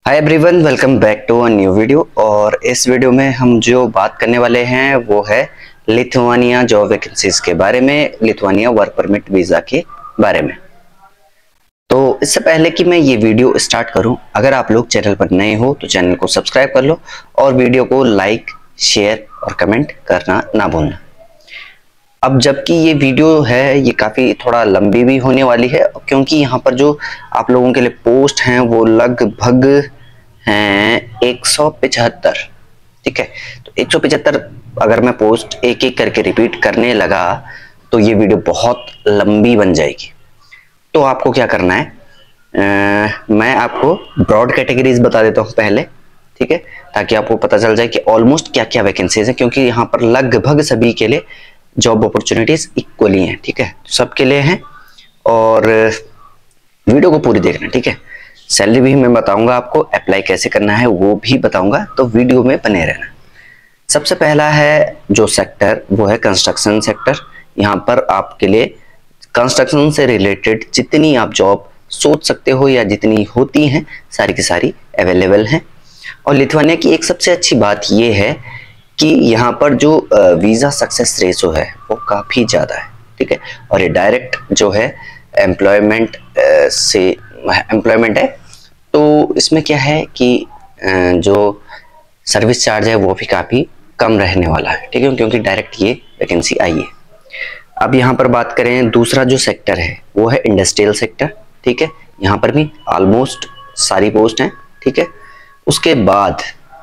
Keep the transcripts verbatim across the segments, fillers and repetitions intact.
Hi everyone, welcome back to a new video. और इस video में हम जो बात करने वाले हैं वो है लिथुआनिया जॉब वैकेंसीज के बारे में, लिथुआनिया वर्क परमिट वीज़ा के बारे में। तो इससे पहले कि मैं ये वीडियो स्टार्ट करूं, अगर आप लोग चैनल पर नए हो तो चैनल को सब्सक्राइब कर लो और वीडियो को लाइक, शेयर और कमेंट करना ना भूलना। अब जबकि ये वीडियो है ये काफ़ी थोड़ा लंबी भी होने वाली है, क्योंकि यहाँ पर जो आप लोगों के लिए पोस्ट हैं वो लगभग हैं एक सौ पिछहत्तर। ठीक है, तो एक सौ पिछहत्तर अगर मैं पोस्ट एक एक करके रिपीट करने लगा तो ये वीडियो बहुत लंबी बन जाएगी। तो आपको क्या करना है, आ, मैं आपको ब्रॉड कैटेगरीज बता देता हूँ पहले, ठीक है, ताकि आपको पता चल जाए कि ऑलमोस्ट क्या क्या वैकेंसीज हैं, क्योंकि यहाँ पर लगभग सभी के लिए जॉब अपॉर्चुनिटीज इक्वली हैं। ठीक है, सबके लिए हैं और वीडियो को पूरी देखना। ठीक है, सैलरी भी मैं बताऊंगा, आपको अप्लाई कैसे करना है वो भी बताऊंगा, तो वीडियो में बने रहना। सबसे पहला है जो सेक्टर वो है कंस्ट्रक्शन सेक्टर। यहाँ पर आपके लिए कंस्ट्रक्शन से रिलेटेड जितनी आप जॉब सोच सकते हो या जितनी होती हैं सारी की सारी अवेलेबल हैं। और लिथुआनिया की एक सबसे अच्छी बात ये है कि यहाँ पर जो वीज़ा सक्सेस रेशो है वो काफ़ी ज़्यादा है। ठीक है, और ये डायरेक्ट जो है एम्प्लॉयमेंट से एम्प्लॉयमेंट है, तो इसमें क्या है कि जो सर्विस चार्ज है वो भी काफ़ी कम रहने वाला है। ठीक है, क्योंकि डायरेक्ट ये वैकेंसी आई है। अब यहाँ पर बात करें, दूसरा जो सेक्टर है वो है इंडस्ट्रियल सेक्टर। ठीक है, यहाँ पर भी ऑलमोस्ट सारी पोस्ट हैं। ठीक है, उसके बाद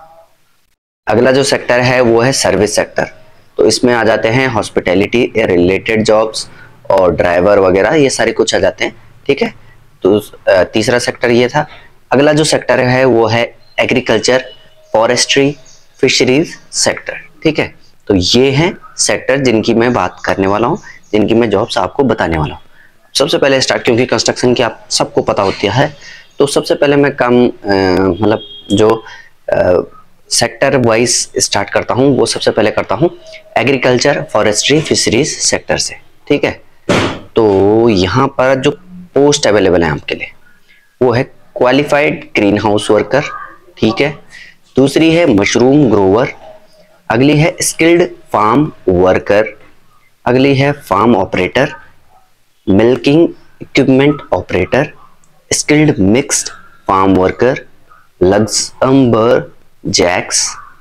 अगला जो सेक्टर है वो है सर्विस सेक्टर। तो इसमें आ जाते हैं हॉस्पिटैलिटी रिलेटेड जॉब्स और ड्राइवर वगैरह, ये सारे कुछ आ जाते हैं। ठीक है, तो तीसरा सेक्टर ये था। अगला जो सेक्टर है वो है एग्रीकल्चर, फॉरेस्ट्री, फिशरीज सेक्टर। ठीक है, तो ये हैं सेक्टर जिनकी मैं बात करने वाला हूँ, जिनकी मैं जॉब्स आपको बताने वाला हूँ। सबसे पहले स्टार्ट, क्योंकि कंस्ट्रक्शन की आप सबको पता होती है, तो सबसे पहले मैं काम मतलब जो आ, सेक्टर वाइज स्टार्ट करता हूँ वो सबसे पहले करता हूँ एग्रीकल्चर, फॉरेस्ट्री, फिशरीज सेक्टर से। ठीक है, तो यहाँ पर जो पोस्ट अवेलेबल है आपके लिए वो है क्वालिफाइड ग्रीन हाउस वर्कर। ठीक है, दूसरी है मशरूम ग्रोवर, अगली है स्किल्ड फार्म वर्कर, अगली है farm operator, milking equipment operator, skilled mixed farm worker, Luxembourg jacks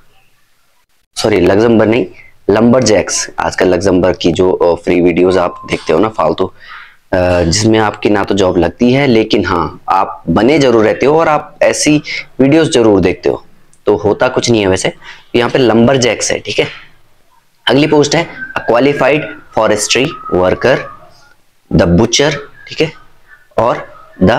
sorry Luxembourg नहीं लंबर जैक्स। आजकल लग्जमबर्ग की जो फ्री वीडियोस आप देखते हो ना फालतू, जिसमें आपकी ना तो जॉब लगती है लेकिन हाँ आप बने जरूर रहते हो और आप ऐसी वीडियोस जरूर देखते हो, तो होता कुछ नहीं है वैसे। तो यहाँ पे लंबर जैक्स है। ठीक है, अगली पोस्ट है qualified forestry worker, the butcher, ठीक है, और द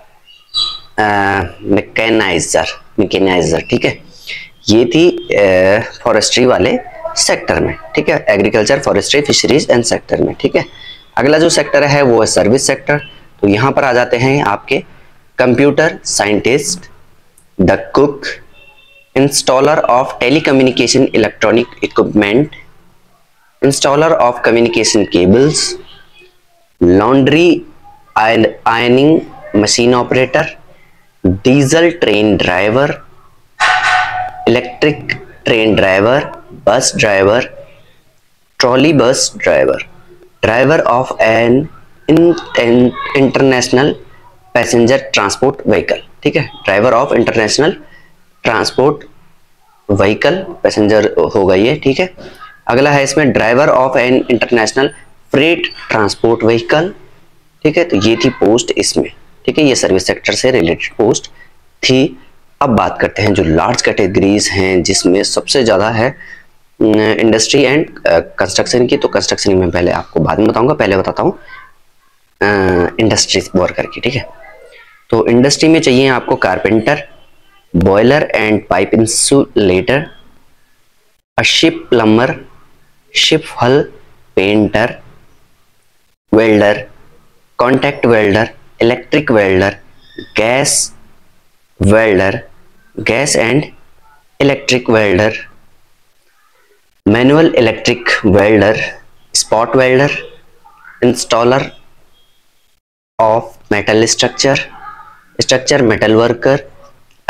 मैकेनाइजर मैकेनाइजर ठीक है, ये थी फॉरेस्ट्री वाले सेक्टर में। ठीक है, agriculture, forestry, fisheries and sector में। ठीक है, अगला जो सेक्टर है वो है सर्विस सेक्टर। तो यहाँ पर आ जाते हैं आपके computer scientist, the cook, installer of telecommunication electronic equipment, installer of communication cables, laundry ironing machine operator, diesel train driver, electric train driver, bus driver, trolley bus driver, driver of an international passenger transport vehicle. ठीक है, driver of international transport vehicle passenger होगा ये। ठीक है, अगला है इसमें driver of an international freight transport vehicle. ठीक है, तो ये थी पोस्ट इसमें। ठीक है, ये सर्विस सेक्टर से रिलेटेड पोस्ट थी। अब बात करते हैं जो लार्ज कैटेगरीज हैं जिसमें सबसे ज़्यादा है इंडस्ट्री एंड कंस्ट्रक्शन की। तो कंस्ट्रक्शन में पहले आपको बाद में बताऊंगा, पहले बताता हूँ इंडस्ट्री वर्कर की। ठीक है, तो इंडस्ट्री में चाहिए आपको carpenter, boiler and pipe insulator, a ship plumber, ship hull painter, welder, contact welder, electric welder, gas welder, gas and electric welder, manual electric welder, spot welder, installer of metal structure, structure metal worker,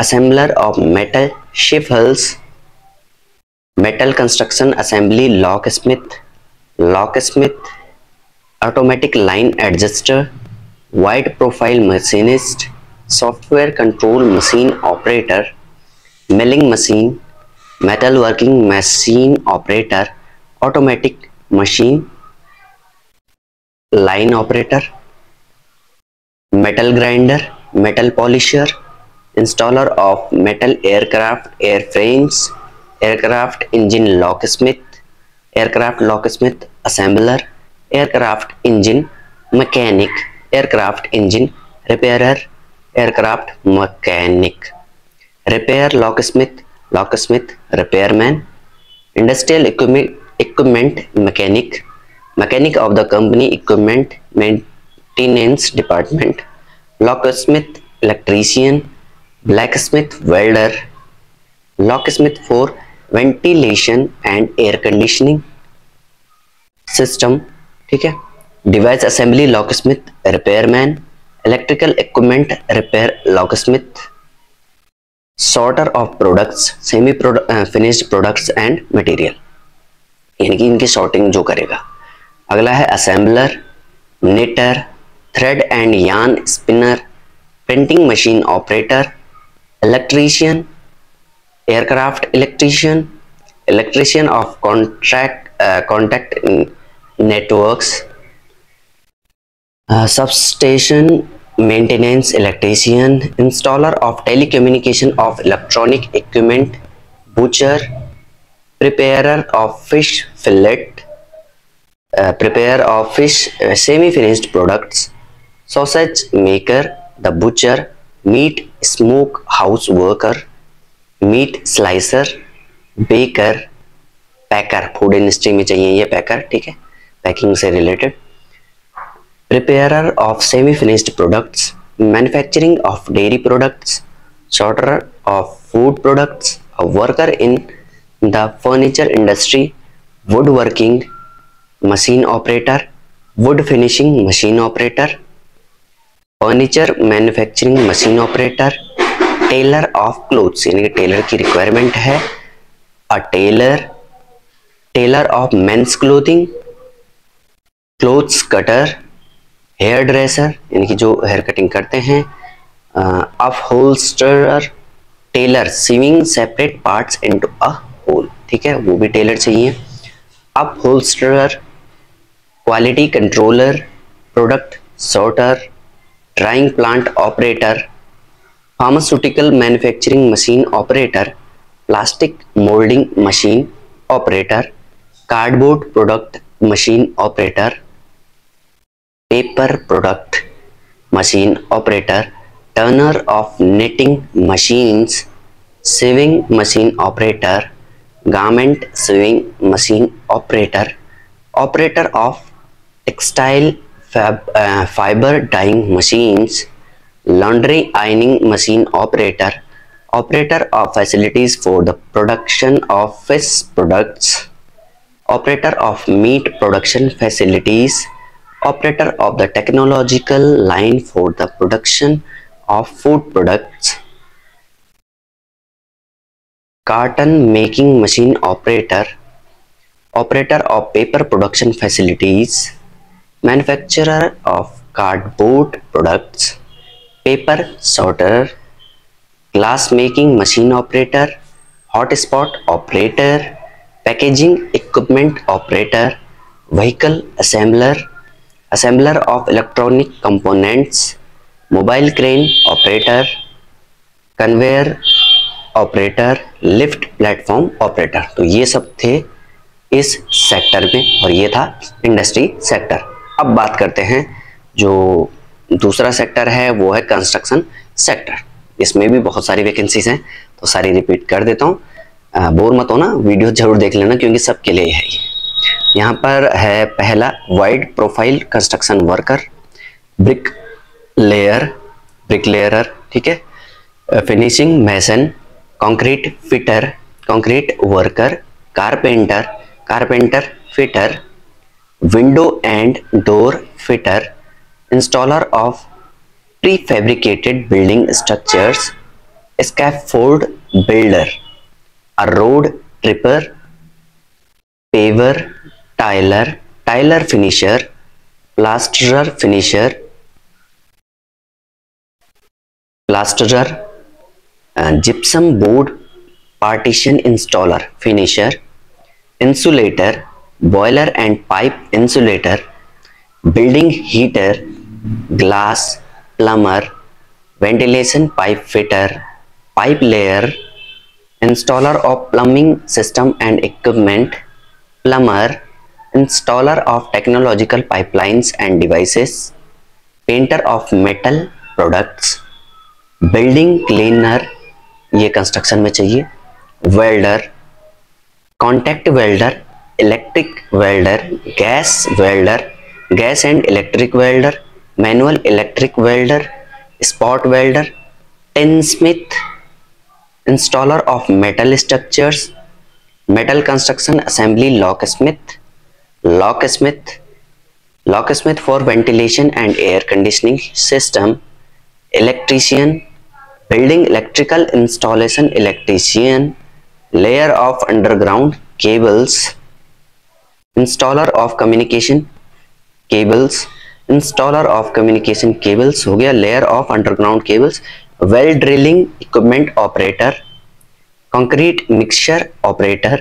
assembler of metal shuffles, metal construction assembly locksmith, locksmith, automatic line adjuster, wide profile machinist, software control machine operator, milling machine, metalworking machine operator, automatic machine line operator, metal grinder, metal polisher, installer of metal aircraft airframes, aircraft engine locksmith, aircraft locksmith assembler, aircraft engine mechanic, aircraft engine repairer, aircraft mechanic, repair locksmith, locksmith repairman, industrial equipment, equipment mechanic, mechanic of the company equipment maintenance department, locksmith electrician, blacksmith welder, locksmith for ventilation and air conditioning system, ठीक है, device assembly locksmith repairman, electrical equipment repair locksmith, sorter of products, semi finished products and material, यानी कि इनकी sorting जो करेगा। अगला है assembler, knitter, thread and yarn spinner, printing machine operator, electrician, aircraft electrician, electrician of contract uh, contact networks, uh, substation maintenance electrician, installer of telecommunication of electronic equipment, butcher, preparer of fish fillet, uh, preparer of fish uh, semi-finished products, sausage maker, the butcher, meat smoke house worker, meat slicer, baker, packer, food industry में चाहिए ये packer, ठीक है, packing से related, preparer of semi finished products, manufacturing of dairy products, sorter of food products, a worker in the furniture industry, wood working machine operator, wood finishing machine operator, furniture manufacturing machine operator, tailor of clothes, यानी कि tailor की requirement है, a tailor, tailor of men's clothing, clothes cutter, hair dresser, यानी कि जो hair cutting करते हैं, upholsterer, tailor sewing separate parts into a whole, ठीक है, वो भी टेलर चाहिए, upholsterer, quality controller, product sorter, drying plant operator, pharmaceutical manufacturing machine operator, plastic moulding machine operator, cardboard product machine operator, paper product machine operator, turner of knitting machines, sewing machine operator, garment sewing machine operator, operator of textile fibre dyeing machines, laundry ironing machine operator, operator of facilities for the production of fish products, operator of meat production facilities, operator of the technological line for the production of food products, carton making machine operator, operator of paper production facilities, manufacturer of cardboard products, paper sorter, glass making machine operator, hotspot operator, packaging equipment operator, vehicle assembler, assembler of electronic components, mobile crane operator, conveyor operator, lift platform operator. तो ये सब थे इस sector में और ये था industry sector. अब बात करते हैं जो दूसरा सेक्टर है वो है कंस्ट्रक्शन सेक्टर। इसमें भी बहुत सारी वैकेंसीज हैं तो सारी रिपीट कर देता हूँ, बोर मत होना, वीडियो जरूर देख लेना क्योंकि सबके लिए है ये। यहाँ पर है पहला wide profile construction worker, brick layer brick layerer, ठीक है, finishing mason, concrete fitter concrete worker, carpenter carpenter fitter, window and door fitter, installer of prefabricated building structures, scaffold builder, a road tripper, paver, tiler, tiler finisher, plasterer finisher, plasterer, uh, gypsum board partition installer finisher, insulator, boiler and pipe insulator, building heater, glass, plumber, ventilation pipe fitter, pipe layer, installer of plumbing system and equipment, plumber, installer of technological pipelines and devices, painter of metal products, building cleaner, ये construction में चाहिए, welder, contact welder, electric welder, gas welder, gas and electric welder, manual electric welder, spot welder, tinsmith, installer of metal structures, metal construction assembly locksmith, locksmith, locksmith for ventilation and air conditioning system, electrician, building electrical installation electrician, layer of underground cables, installer of communication cables, installer of communication cables हो गया, layer of underground cables, well drilling equipment operator, concrete mixture operator,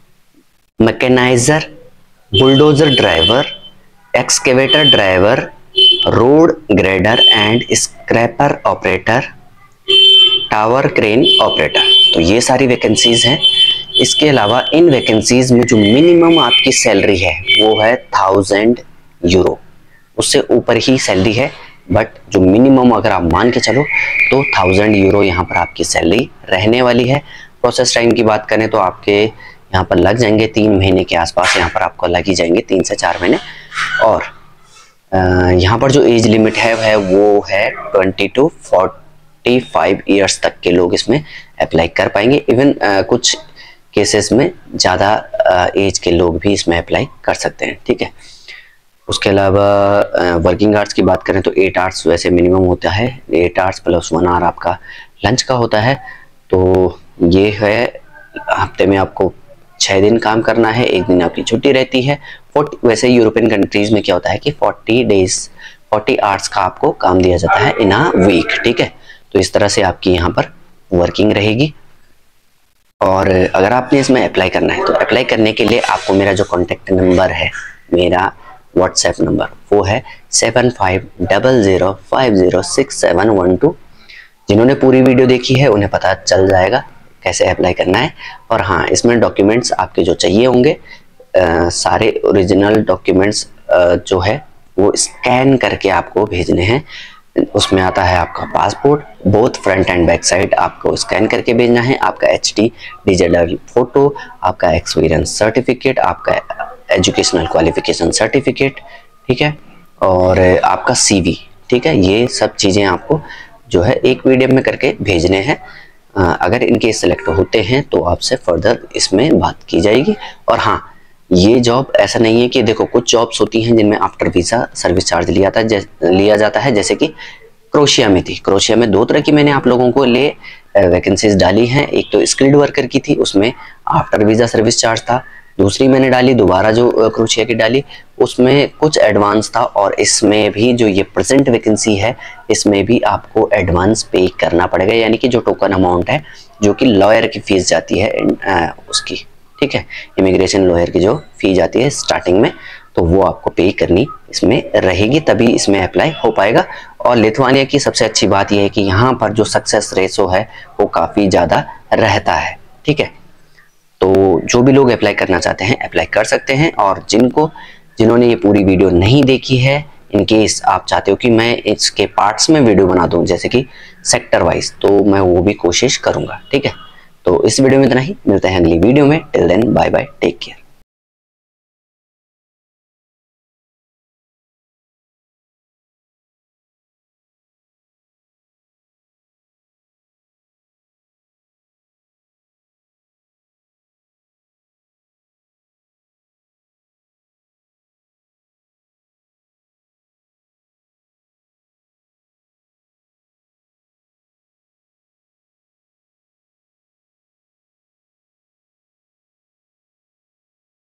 mechanizer, bulldozer driver, excavator driver, road grader and scraper operator, tower crane operator. तो ये सारी vacancies हैं। इसके अलावा इन vacancies में जो मिनिमम आपकी सैलरी है वो है थाउजेंड यूरो, उससे ऊपर ही सैलरी है, बट जो मिनिमम अगर आप मान के चलो तो थाउजेंड यूरो यहाँ पर आपकी सैलरी रहने वाली है। प्रोसेस टाइम की बात करें तो आपके यहाँ पर लग जाएंगे तीन महीने के आसपास, यहाँ पर आपको लग ही जाएंगे तीन से चार महीने। और यहाँ पर जो एज लिमिट है वह वो है twenty to forty five years तक के लोग इसमें अप्लाई कर पाएंगे। इवन uh, कुछ केसेस में ज़्यादा एज uh, के लोग भी इसमें अप्लाई कर सकते हैं, ठीक है। उसके अलावा वर्किंग uh, आवर्स की बात करें तो एट आवर्स वैसे मिनिमम होता है, eight hours plus one hour आपका लंच का होता है। तो ये है, हफ्ते में आपको छः दिन काम करना है, एक दिन आपकी छुट्टी रहती है। फोर्टी वैसे यूरोपियन कंट्रीज़ में क्या होता है कि फोर्टी डेज फोर्टी आवर्स का आपको काम दिया जाता है इन अ वीक, ठीक है। तो इस तरह से आपकी यहाँ पर वर्किंग रहेगी। और अगर आपने इसमें अप्लाई करना है तो अप्लाई करने के लिए आपको मेरा जो कॉन्टेक्ट नंबर है, मेरा व्हाट्सएप नंबर, वो है seven five double zero five zero six seven one two. जिन्होंने पूरी वीडियो देखी है उन्हें पता चल जाएगा कैसे अप्लाई करना है। और हाँ, इसमें डॉक्यूमेंट्स आपके जो चाहिए होंगे, आ, सारे ओरिजिनल डॉक्यूमेंट्स जो है वो स्कैन करके आपको भेजने हैं। उसमें आता है आपका passport, both front and back side आपको स्कैन करके भेजना है, आपका एच डी डिजिटल फोटो, आपका एक्सपीरियंस सर्टिफिकेट, आपका एजुकेशनल क्वालिफिकेशन सर्टिफिकेट, ठीक है, और आपका सीवी, ठीक है। ये सब चीज़ें आपको जो है एक पीडीएफ में करके भेजने हैं। अगर इनके सिलेक्ट होते हैं तो आपसे फर्दर इसमें बात की जाएगी। और हाँ, ये जॉब ऐसा नहीं है कि देखो, कुछ जॉब्स होती हैं जिनमें आफ्टर वीज़ा सर्विस चार्ज लिया था लिया जाता है, जैसे कि क्रोशिया में थी। क्रोशिया में दो तरह की मैंने आप लोगों को ले वैकेंसीज डाली हैं। एक तो स्किल्ड वर्कर की थी, उसमें आफ्टर वीज़ा सर्विस चार्ज था। दूसरी मैंने डाली दोबारा जो क्रोशिया की डाली, उसमें कुछ एडवांस था। और इसमें भी जो ये प्रेजेंट वैकेंसी है, इसमें भी आपको एडवांस पे करना पड़ेगा, यानी कि जो टोकन अमाउंट है जो कि लॉयर की फीस जाती है आ, उसकी, ठीक है, इमिग्रेशन लॉयर की जो फी जाती है स्टार्टिंग में, तो वो आपको पे करनी इसमें रहेगी, तभी इसमें अप्लाई हो पाएगा। और लिथुआनिया की सबसे अच्छी बात यह है कि यहाँ पर जो सक्सेस रेशो है वो काफ़ी ज़्यादा रहता है, ठीक है। तो जो भी लोग अप्लाई करना चाहते हैं अप्लाई कर सकते हैं। और जिनको जिन्होंने ये पूरी वीडियो नहीं देखी है, इन केस आप चाहते हो कि मैं इसके पार्ट्स में वीडियो बना दूं, जैसे कि सेक्टर वाइज, तो मैं वो भी कोशिश करूँगा, ठीक है। तो इस वीडियो में इतना ही, मिलते हैं अगली वीडियो में। Till then bye bye, take care.